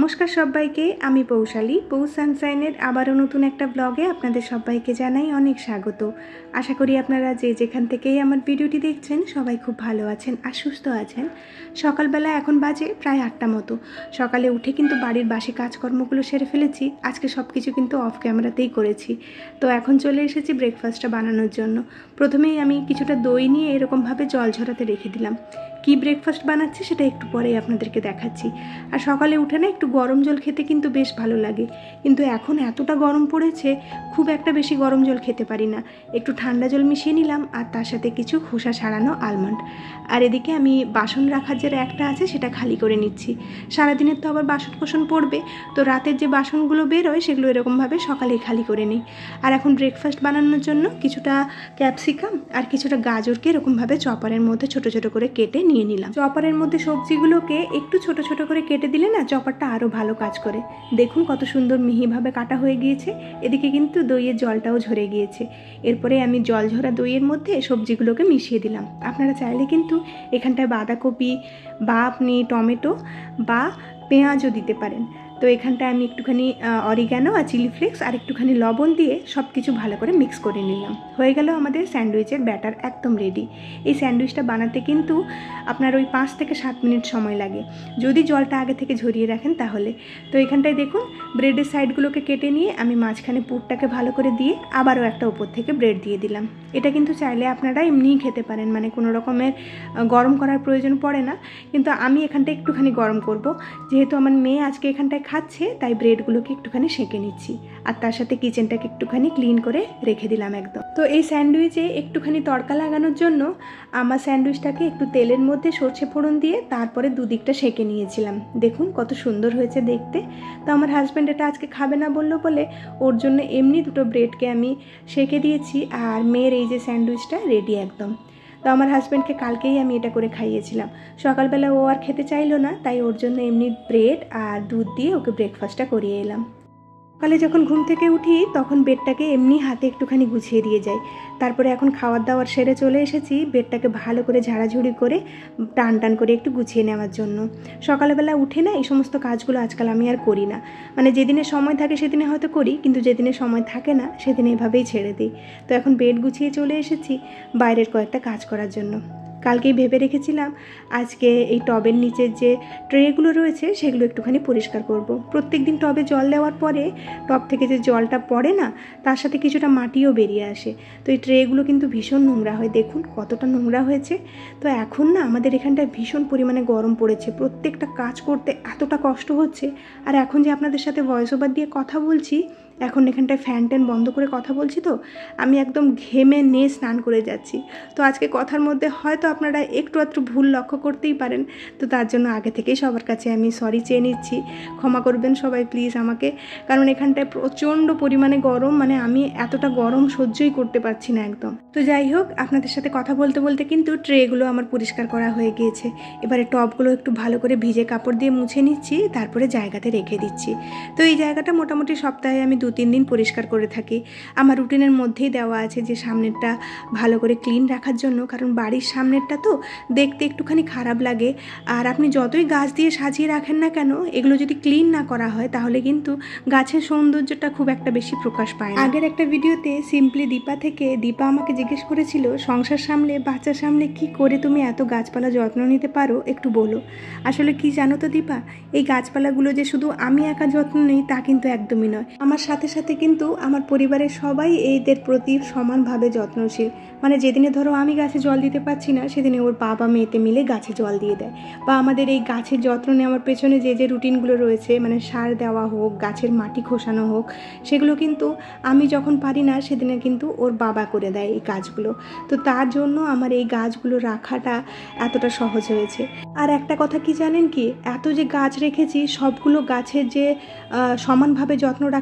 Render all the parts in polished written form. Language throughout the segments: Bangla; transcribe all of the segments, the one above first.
নমস্কার সবাইকে, আমি পৌশালী। পৌষ সানশাইনের আবারও নতুন একটা ব্লগে আপনাদের সবাইকে জানাই অনেক স্বাগত। আশা করি আপনারা যে যেখান থেকেই আমার ভিডিওটি দেখছেন সবাই খুব ভালো আছেন আর সুস্থ আছেন। সকালবেলা এখন বাজে প্রায় 8টা মতো। সকালে উঠে কিন্তু বাড়ির বাসি কাজকর্মগুলো সেরে ফেলেছি। আজকে সব কিছু কিন্তু অফ ক্যামেরাতেই করেছি। তো এখন চলে এসেছি ব্রেকফাস্টটা বানানোর জন্য। প্রথমেই আমি কিছুটা দই নিয়ে এরকমভাবে জল ঝরাতে রেখে দিলাম। কি ব্রেকফাস্ট বানাচ্ছি সেটা একটু পরেই আপনাদেরকে দেখাচ্ছি। আর সকালে উঠে না একটু গরম জল খেতে কিন্তু বেশ ভালো লাগে, কিন্তু এখন এতটা গরম পড়েছে খুব একটা বেশি গরম জল খেতে পারি না। একটু ঠান্ডা জল মিশিয়ে নিলাম আর তার সাথে কিছু খোসা ছাড়ানো আলমন্ড। আর এদিকে আমি বাসন রাখার যে র্যাকটা আছে সেটা খালি করে নিচ্ছি। সারাদিনের তো আবার বাসন কোসন পড়বে, তো রাতের যে বাসনগুলো বেরোয় সেগুলো এরকমভাবে সকালেই খালি করে নিই। আর এখন ব্রেকফাস্ট বানানোর জন্য কিছুটা ক্যাপসিকাম আর কিছুটা গাজরকে এরকমভাবে চপারের মধ্যে ছোট ছোট করে কেটে নিয়ে নিলাম। চপারের মধ্যে সবজিগুলোকে একটু ছোট ছোট করে কেটে দিলে না চপারটা আরও ভালো কাজ করে। দেখুন কত সুন্দর মিহিভাবে কাটা হয়ে গিয়েছে। এদিকে কিন্তু দইয়ের জলটাও ঝরে গিয়েছে। এরপরে আমি জল ঝরা দইয়ের মধ্যে সবজিগুলোকে মিশিয়ে দিলাম। আপনারা চাইলে কিন্তু এখানটায় বাঁধাকপি বা আপনি টমেটো বা পেঁয়াজও দিতে পারেন। তো এখানটায় আমি একটুখানি অরিগ্যানো আর চিলি ফ্লেক্স আর একটুখানি লবণ দিয়ে সব কিছু ভালো করে মিক্স করে নিলাম। হয়ে গেল আমাদের স্যান্ডউইচের ব্যাটার একদম রেডি। এই স্যান্ডউইচটা বানাতে কিন্তু আপনার ওই 5 থেকে 7 মিনিট সময় লাগে, যদি জলটা আগে থেকে ঝরিয়ে রাখেন তাহলে। তো এখানটায় দেখুন ব্রেডের সাইডগুলোকে কেটে নিয়ে আমি মাঝখানে পুরটাকে ভালো করে দিয়ে আবারও একটা উপর থেকে ব্রেড দিয়ে দিলাম। এটা কিন্তু চাইলে আপনারা এমনিই খেতে পারেন, মানে কোনো রকমের গরম করার প্রয়োজন পড়ে না। কিন্তু আমি এখানটায় একটুখানি গরম করব, যেহেতু আমার মেয়ে আজকে এখানটায় খাচ্ছে তাই ব্রেডগুলোকে একটুখানি সেঁকে নিচ্ছি। আর তার সাথে কিচেনটাকে একটুখানি ক্লিন করে রেখে দিলাম একদম। তো এই স্যান্ডউইচে একটুখানি তড়কা লাগানোর জন্য আমার স্যান্ডউইচটাকে একটু তেলের মধ্যে সর্ষে ফোড়ন দিয়ে তারপরে দুদিকটা সেঁকে নিয়েছিলাম। দেখুন কত সুন্দর হয়েছে দেখতে। তো আমার হাজব্যান্ড এটা আজকে খাবে না বললো বলে ওর জন্য এমনি দুটো ব্রেডকে আমি সেঁকে দিয়েছি। আর মেয়ের এই যে স্যান্ডউইচটা রেডি একদম। তো আমার হাজব্যান্ডকে কালকেই আমি এটা করে খাইয়েছিলাম। সকালবেলা ও আর খেতে চাইলো না, তাই ওর জন্য এমনি ব্রেড আর দুধ দিয়ে ওকে ব্রেকফাস্টটা করিয়ে এলাম। সকালে যখন ঘুম থেকে উঠি তখন বেডটাকে এমনি হাতে একটুখানি গুছিয়ে দিয়ে যাই। তারপরে এখন খাওয়ার দাওয়ার সেরে চলে এসেছি বেডটাকে ভালো করে ঝাড়াঝুড়ি করে টান টান করে একটু গুছিয়ে নেওয়ার জন্য। সকালবেলা উঠে না এই সমস্ত কাজগুলো আজকাল আমি আর করি না, মানে যেদিনে সময় থাকে সেদিনে হয়তো করি, কিন্তু যেদিনে সময় থাকে না সেদিনে এভাবেই ছেড়ে দিই। তো এখন বেড গুছিয়ে চলে এসেছি বাইরের কয়েকটা কাজ করার জন্য। কালকেই ভেবে রেখেছিলাম আজকে এই টবের নিচের যে ট্রেগুলো রয়েছে সেগুলো একটুখানি পরিষ্কার করব। প্রত্যেক দিন টবে জল দেওয়ার পরে টব থেকে যে জলটা পড়ে না তার সাথে কিছুটা মাটিও বেরিয়ে আসে। তো এই ট্রেগুলো কিন্তু ভীষণ নোংরা হয়, দেখুন কতটা নোংরা হয়েছে। তো এখন না আমাদের এখানটায় ভীষণ পরিমাণে গরম পড়েছে, প্রত্যেকটা কাজ করতে এতটা কষ্ট হচ্ছে। আর এখন যে আপনাদের সাথে ভয়েস ওভার দিয়ে কথা বলছি, এখন এখানটায় ফ্যান ট্যান বন্ধ করে কথা বলছি, তো আমি একদম ঘেমে নিয়ে স্নান করে যাচ্ছি। তো আজকে কথার মধ্যে হয়তো আপনারা একটু আধটু ভুল লক্ষ্য করতেই পারেন। তো তার জন্য আগে থেকেই সবার কাছে আমি সরি চেয়ে নিচ্ছি, ক্ষমা করবেন সবাই প্লিজ আমাকে। কারণ এখানটায় প্রচণ্ড পরিমাণে গরম, মানে আমি এতটা গরম সহ্যই করতে পারছি না একদম। তো যাই হোক, আপনাদের সাথে কথা বলতে বলতে কিন্তু ট্রেগুলো আমার পরিষ্কার করা হয়ে গিয়েছে। এবারে টবগুলো একটু ভালো করে ভিজে কাপড় দিয়ে মুছে নিচ্ছি, তারপরে জায়গাতে রেখে দিচ্ছি। তো এই জায়গাটা মোটামুটি সপ্তাহে আমি 2-3 দিন পরিষ্কার করে থাকি। আমার রুটিনের মধ্যেই দেওয়া আছে যে সামনেরটা ভালো করে ক্লিন রাখার জন্য, কারণ বাড়ির সামনেরটা তো দেখতে একটুখানি খারাপ লাগে। আর আপনি যতই গাছ দিয়ে সাজিয়ে রাখেন না কেন, এগুলো যদি ক্লিন না করা হয় তাহলে কিন্তু গাছের সৌন্দর্যটা খুব একটা বেশি প্রকাশ পায় না। আগের একটা ভিডিওতে সিম্পলি দীপা থেকে দীপা আমাকে জিজ্ঞেস করেছিল, সংসার সামলে বাচ্চা সামলে কি করে তুমি এত গাছপালা যত্ন নিতে পারো একটু বলো। আসলে কি জানো তো দীপা, এই গাছপালাগুলো যে শুধু আমি একা যত্ন নিই তা কিন্তু একদমই নয়। আমার সাথে সাথে কিন্তু আমার পরিবারের সবাই এদের প্রতি সমানভাবে যত্নশীল। মানে যেদিনে ধরো আমি গাছে জল দিতে পারছি না সেদিনে ওর বাবা মেয়েতে মিলে গাছে জল দিয়ে দেয়। বা আমাদের এই গাছের যত্ন নেওয়ার পেছনে যে যে রুটিনগুলো রয়েছে, মানে সার দেওয়া হোক, গাছের মাটি খোসানো হোক, সেগুলো কিন্তু আমি যখন পারি না সেদিনে কিন্তু ওর বাবা করে দেয় এই কাজগুলো। তো তার জন্য আমার এই গাছগুলো রাখাটা এতটা সহজ হয়েছে। আর একটা কথা কি জানেন কি, এত যে গাছ রেখেছি সবগুলো গাছের যে সমানভাবে যত্ন রাখতে পেরেছি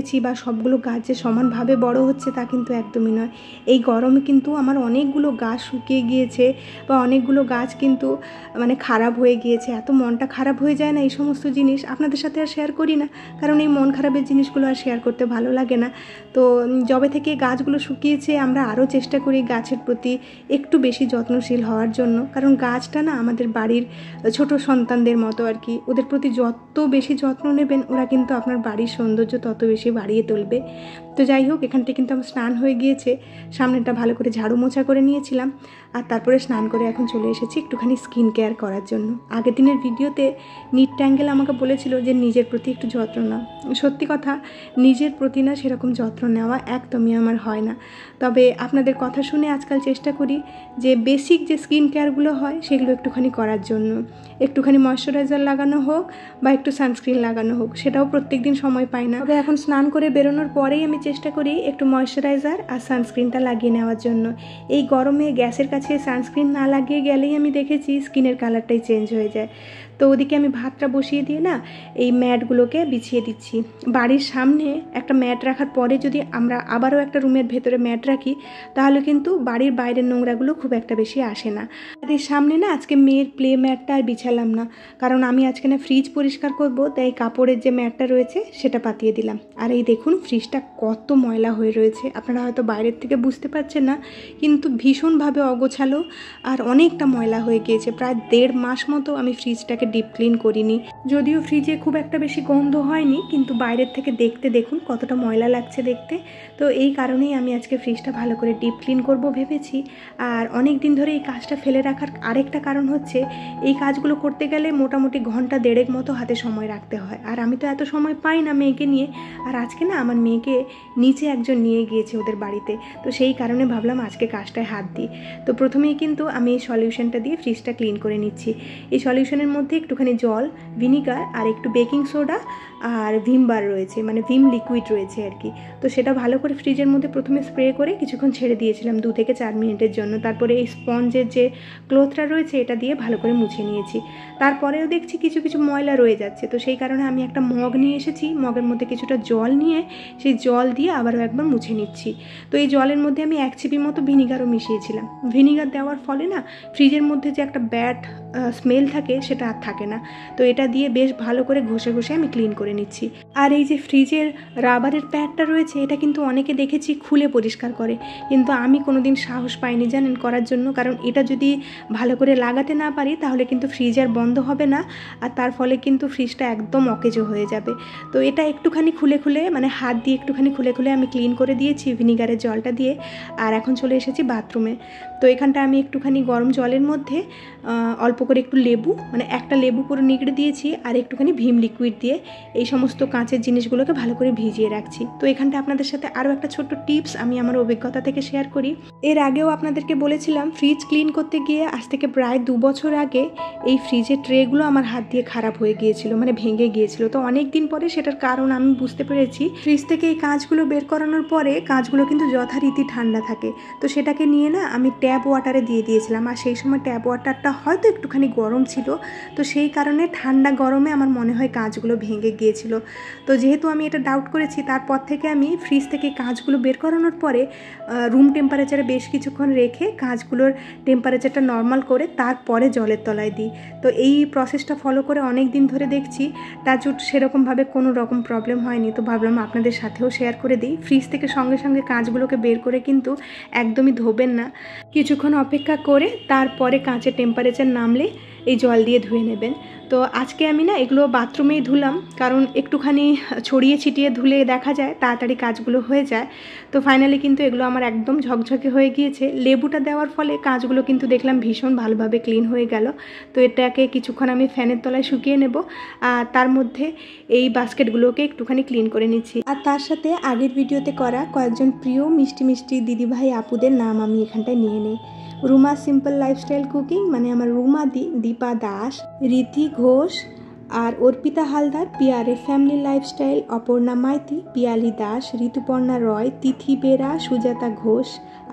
পেরেছি বা সবগুলো গাছ যে সমানভাবে বড় হচ্ছে তা কিন্তু একদমই নয়। এই গরমে কিন্তু আমার অনেকগুলো গাছ শুকিয়ে গিয়েছে বা অনেকগুলো গাছ কিন্তু মানে খারাপ হয়ে গিয়েছে। এত মনটা খারাপ হয়ে যায় না এই সমস্ত জিনিস, আপনাদের সাথে আর শেয়ার করি না, কারণ এই মন খারাপের জিনিসগুলো আর শেয়ার করতে ভালো লাগে না। তো যবে থেকে গাছগুলো শুকিয়েছে আমরা আরও চেষ্টা করি গাছের প্রতি একটু বেশি যত্নশীল হওয়ার জন্য, কারণ গাছটা না আমাদের বাড়ির ছোট সন্তানদের মতো আর কি। ওদের প্রতি যত বেশি যত্ন নেবেন ওরা কিন্তু আপনার বাড়ির সৌন্দর্য তত বেশি বাড়িয়ে তুলবে। তো যাই হোক, এখানটা কিন্তু আমার স্নান হয়ে গিয়েছে, সামনেটা ভালো করে ঝাড়ু মোছা করে নিয়েছিলাম আর তারপরে স্নান করে এখন চলে এসেছি একটুখানি স্কিন কেয়ার করার জন্য। আগের দিনের ভিডিওতে নিট ট্যাঙ্গেল আমাকে বলেছিল যে নিজের প্রতি একটু যত্ন নাও। সত্যি কথা, নিজের প্রতি না সেরকম যত্ন নেওয়া একদমই আমার হয় না। তবে আপনাদের কথা শুনে আজকাল চেষ্টা করি যে বেসিক যে স্কিন কেয়ারগুলো হয় সেগুলো একটুখানি করার জন্য। একটুখানি ময়শ্চারাইজার লাগানো হোক বা একটু সানস্ক্রিন লাগানো হোক, সেটাও প্রত্যেক দিন সময় পাই না। তবে এখন স্নান করে বেরোনোর পরেই আমি চেষ্টা করি একটু ময়শ্চারাইজার আর সানস্ক্রিনটা লাগিয়ে নেওয়ার জন্য। এই গরমে গ্যাসের কাছে সানস্ক্রিন না লাগিয়ে গেলেই আমি দেখেছি স্কিনের কালারটাই চেঞ্জ হয়ে যায়। তো ওদিকে আমি ভাতটা বসিয়ে দিয়ে না এই ম্যাটগুলোকে বিছিয়ে দিচ্ছি। বাড়ির সামনে একটা ম্যাট রাখার পরে যদি আমরা আবারও একটা রুমের ভেতরে ম্যাট রাখি তাহলে কিন্তু বাড়ির বাইরের নোংরাগুলো খুব একটা বেশি আসে না। বাড়ির সামনে না আজকে মেয়ের প্লে ম্যাটটা আর বিছালাম না, কারণ আমি আজকে না ফ্রিজ পরিষ্কার করব, তাই কাপড়ের যে ম্যাটটা রয়েছে সেটা পাতিয়ে দিলাম। আর এই দেখুন ফ্রিজটা কত ময়লা হয়ে রয়েছে, আপনারা হয়তো বাইরের থেকে বুঝতে পারছেন না, কিন্তু ভীষণভাবে অগোছালো আর অনেকটা ময়লা হয়ে গিয়েছে। প্রায় 1.5 মাস মতো আমি ফ্রিজটাকে ডিপ ক্লিন করিনি। যদিও ফ্রিজে খুব একটা বেশি গন্ধ হয়নি, কিন্তু বাইরের থেকে দেখতে দেখুন কতটা ময়লা লাগছে দেখতে। তো এই কারণেই আমি আজকে ফ্রিজটা ভালো করে ডিপ ক্লিন করব ভেবেছি। আর অনেক দিন ধরে এই কাজটা ফেলে রাখার আরেকটা কারণ হচ্ছে এই কাজগুলো করতে গেলে মোটামুটি 1.5 ঘন্টা মতো হাতে সময় রাখতে হয়, আর আমি তো এত সময় পাই না মেয়েকে নিয়ে। আর আজকে না আমার মেয়েকে নিচে একজন নিয়ে গিয়েছে ওদের বাড়িতে, তো সেই কারণে ভাবলাম আজকে কাজটায় হাত দিই। তো প্রথমেই কিন্তু আমি এই সলিউশনটা দিয়ে ফ্রিজটা ক্লিন করে নিচ্ছি। এই সলিউশনের মধ্যে একটুখানি জল, ভিনিগার আর একটু বেকিং সোডা আর ভিম বার রয়েছে, মানে ভিম লিকুইড রয়েছে আর কি। তো সেটা ভালো করে ফ্রিজের মধ্যে প্রথমে স্প্রে করে কিছুক্ষণ ছেড়ে দিয়েছিলাম 2 থেকে 4 মিনিটের জন্য। তারপরে এই স্পঞ্জের যে ক্লথটা রয়েছে এটা দিয়ে ভালো করে মুছে নিয়েছি। তারপরেও দেখছি কিছু কিছু ময়লা রয়ে যাচ্ছে, তো সেই কারণে আমি একটা মগ নিয়ে এসেছি, মগের মধ্যে কিছুটা জল নিয়ে সেই জল দিয়ে আবারও একবার মুছে নিচ্ছি। তো এই জলের মধ্যে আমি 1 চিপি মতো ভিনিগারও মিশিয়েছিলাম। ভিনিগার দেওয়ার ফলে না ফ্রিজের মধ্যে যে একটা ব্যাড স্মেল থাকে সেটা আর থাকে না। তো এটা দিয়ে বেশ ভালো করে ঘষে ঘষে আমি ক্লিন করে নিচ্ছি। আর এই যে ফ্রিজের রাবারের প্যাডটা রয়েছে এটা কিন্তু অনেকে দেখেছি খুলে পরিষ্কার করে, কিন্তু আমি কোনোদিন সাহস পাইনি জানেন করার জন্য, কারণ এটা যদি ভালো করে লাগাতে না পারি তাহলে কিন্তু ফ্রিজ আর বন্ধ হবে না, আর তার ফলে কিন্তু ফ্রিজটা একদম অকেজো হয়ে যাবে। তো এটা একটুখানি খুলে খুলে মানে হাত দিয়ে একটুখানি খুলে খুলে আমি ক্লিন করে দিয়েছি ভিনিগারের জলটা দিয়ে। আর এখন চলে এসেছি বাথরুমে। তো এখানটা আমি একটুখানি গরম জলের মধ্যে অল্প করে একটু লেবু, মানে একটা লেবু পুরো নিগড়ে দিয়েছি আর একটুখানি ভিম লিকুইড দিয়ে এই সমস্ত কাঁচের জিনিসগুলোকে ভালো করে ভিজিয়ে রাখছি। তো এখানটা আপনাদের সাথে আরও একটা ছোট্ট টিপস আমি আমার অভিজ্ঞতা থেকে শেয়ার করি। এর আগেও আপনাদেরকে বলেছিলাম ফ্রিজ ক্লিন করতে গিয়ে আজ থেকে প্রায় 2 বছর আগে এই ফ্রিজের ট্রেগুলো আমার হাত দিয়ে খারাপ হয়ে গিয়েছিল, মানে ভেঙে গিয়েছিল। তো অনেক দিন পরে সেটার কারণ আমি বুঝতে পেরেছি। ফ্রিজ থেকে এই কাঁচগুলো বের করানোর পরে কাঁচগুলো কিন্তু যথারীতি ঠান্ডা থাকে, তো সেটাকে নিয়ে না আমি ট্যাপ ওয়াটারে দিয়ে দিয়েছিলাম। আর সেই সময় ট্যাপ ওয়াটারটা হয়তো একটুখানি গরম ছিল, তো সেই কারণে ঠান্ডা গরমে আমার মনে হয় কাঁচগুলো ভেঙে গিয়েছিল। তো যেহেতু আমি এটা ডাউট করেছি, তারপর থেকে আমি ফ্রিজ থেকে কাঁচগুলো বের করানোর পরে রুম টেম্পারেচারে বেশ কিছুক্ষণ রেখে কাঁচগুলোর টেম্পারেচারটা নর্মাল করে তারপরে জলের তলায় দিই। তো এই প্রসেসটা ফলো করে অনেক দিন ধরে দেখছি টাচউড সেরকমভাবে কোনো রকম প্রবলেম হয়নি। তো ভাবলাম আপনাদের সাথেও শেয়ার করে দিই। ফ্রিজ থেকে সঙ্গে সঙ্গে কাঁচগুলোকে বের করে কিন্তু একদমই ধোবেন না, কিছুক্ষণ অপেক্ষা করে তারপরে কাঁচের টেম্পারেচার নামলে এই জল দিয়ে ধুয়ে নেবেন। তো আজকে আমি না এগুলো বাথরুমেই ধুলাম, কারণ একটুখানি ছড়িয়ে ছিটিয়ে ধুলে দেখা যায় তাড়াতাড়ি কাজগুলো হয়ে যায়। তো ফাইনালি কিন্তু এগুলো আমার একদম ঝকঝকে হয়ে গিয়েছে। লেবুটা দেওয়ার ফলে কাজগুলো কিন্তু দেখলাম ভীষণ ভালোভাবে ক্লিন হয়ে গেল। তো এটাকে কিছুক্ষণ আমি ফ্যানের তলায় শুকিয়ে নেব, আর তার মধ্যে এই বাস্কেটগুলোকে একটুখানি ক্লিন করে নিচ্ছি। আর তার সাথে আগের ভিডিওতে করা কয়েকজন প্রিয় মিষ্টি মিষ্টি দিদিভাই আপুদের নাম আমি এখানটায় নিয়ে নিই। রুমা সিম্পল লাইফস্টাইল কুকিং মানে আমার রুমাদি, দীপা দাস, রীতি ঘোষ আর অর্পিতা হালদার, পিয়ারে ফ্যামিলি লাইফস্টাইল, অপর্ণা মাইতি, পিয়ালি দাস, ঋতুপর্ণা রয়, তিথি বেরা, সুজাতা ঘোষ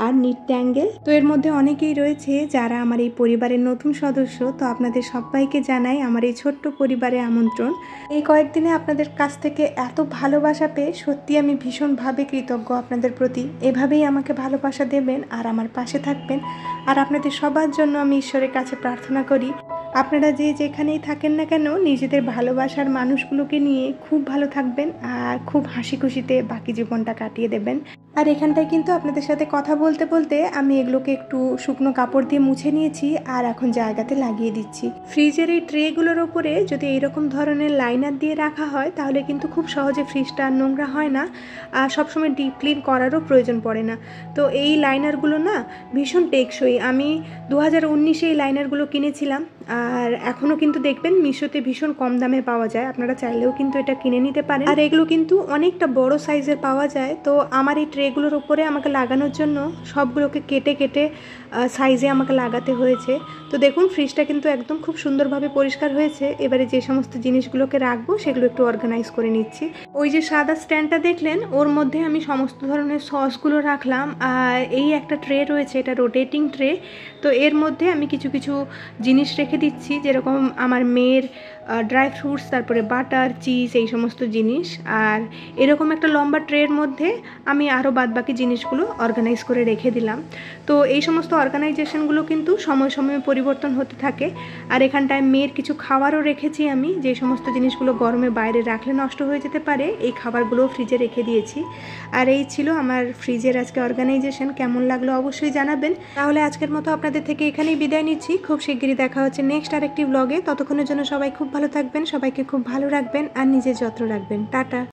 আর নিট ট্যাঙ্গেল। তো এর মধ্যে অনেকেই রয়েছে যারা আমার এই পরিবারের নতুন সদস্য। তো আপনাদের সবাইকে জানাই আমার এই ছোট্ট পরিবারে আমন্ত্রণ। এই কয়েকদিনে আপনাদের কাছ থেকে এত ভালোবাসা পেয়ে সত্যি আমি ভীষণভাবে কৃতজ্ঞ আপনাদের প্রতি। এভাবেই আমাকে ভালোবাসা দেবেন আর আমার পাশে থাকবেন। আর আপনাদের সবার জন্য আমি ঈশ্বরের কাছে প্রার্থনা করি আপনারা যে যেখানেই থাকেন না কেন নিজেদের ভালোবাসার মানুষগুলোকে নিয়ে খুব ভালো থাকবেন আর খুব হাসি খুশিতে বাকি জীবনটা কাটিয়ে দেবেন। আর এখানটায় কিন্তু আপনাদের সাথে কথা বলতে বলতে আমি এগুলোকে একটু শুকনো কাপড় দিয়ে মুছে নিয়েছি আর এখন জায়গাতে লাগিয়ে দিচ্ছি। ফ্রিজের এই ট্রেগুলোর ওপরে যদি এইরকম ধরনের লাইনার দিয়ে রাখা হয় তাহলে কিন্তু খুব সহজে ফ্রিজটা নোংরা হয় না আর সবসময় ডিপ ক্লিন করারও প্রয়োজন পড়ে না। তো এই লাইনারগুলো না ভীষণ টেকসই। আমি 2019-এ এই লাইনারগুলো কিনেছিলাম আর এখনও কিন্তু দেখবেন মিশোতে ভীষণ কম দামে পাওয়া যায়, আপনারা চাইলেও কিন্তু এটা কিনে নিতে পারেন। আর এগুলো কিন্তু অনেকটা বড় সাইজের পাওয়া যায়। তো আমার এই ট্রেগুলোর উপরে আমাকে লাগানোর জন্য সবগুলোকে কেটে কেটে সাইজে আমাকে লাগাতে হয়েছে। তো দেখুন ফ্রিজটা কিন্তু একদম খুব সুন্দরভাবে পরিষ্কার হয়েছে। এবারে যে সমস্ত জিনিসগুলোকে রাখবো সেগুলো একটু অর্গানাইজ করে নিচ্ছি। ওই যে সাদা স্ট্যান্ডটা দেখলেন ওর মধ্যে আমি সমস্ত ধরনের সসগুলো রাখলাম আর এই একটা ট্রে রয়েছে, এটা রোটেটিং ট্রে। তো এর মধ্যে আমি কিছু কিছু জিনিস রেখে দিচ্ছি, যেরকম আমার মেয়ের ড্রাই ফ্রুটস, তারপরে বাটার, চিজ, এই সমস্ত জিনিস। আর এরকম একটা লম্বা ট্রের মধ্যে আমি আরও বাদবাকি জিনিসগুলো অর্গানাইজ করে রেখে দিলাম। তো এই সমস্ত অর্গানাইজেশনগুলো কিন্তু সময় সময়ে পরিবর্তন হতে থাকে। আর এখানটায় মেয়ের কিছু খাবারও রেখেছি আমি, যে সমস্ত জিনিসগুলো গরমে বাইরে রাখলে নষ্ট হয়ে যেতে পারে এই খাবারগুলো ফ্রিজে রেখে দিয়েছি। আর এই ছিল আমার ফ্রিজের আজকে অর্গানাইজেশন। কেমন লাগলো অবশ্যই জানাবেন। তাহলে আজকের মতো আপনাদের থেকে এখানেই বিদায় নিচ্ছি। খুব শিগগিরই দেখা হচ্ছে নেক্সট আরেকটি ব্লগে। ততক্ষণের জন্য সবাই খুব ভালো থাকবেন, সবাইকে খুব ভালো রাখবেন আর নিজের যত্ন রাখবেন। টাটা।